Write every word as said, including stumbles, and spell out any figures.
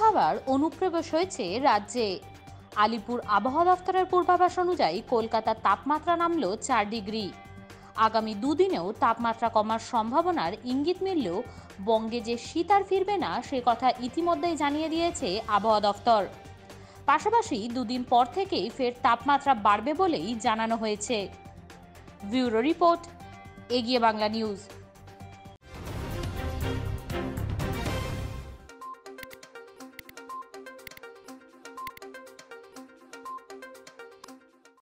আবহাওয়ার অনুপ্রবেশ হয়েছে রাজ্যে। আলিপুর আবহাওয়া দফতরের পূর্বাভাস অনুযায়ী কলকাতার তাপমাত্রা নামল চার ডিগ্রি। আগামী দুদিনেও তাপমাত্রা কমার সম্ভাবনার ইঙ্গিত মিললেও বঙ্গে যে শীত আর ফিরবে না সে কথা ইতিমধ্যেই জানিয়ে দিয়েছে আবহাওয়া দফতর। পাশাপাশি দুদিন পর থেকেই ফের তাপমাত্রা বাড়বে বলেই জানানো হয়েছে। ব্যুরো রিপোর্ট, এগিয়ে বাংলা নিউজ।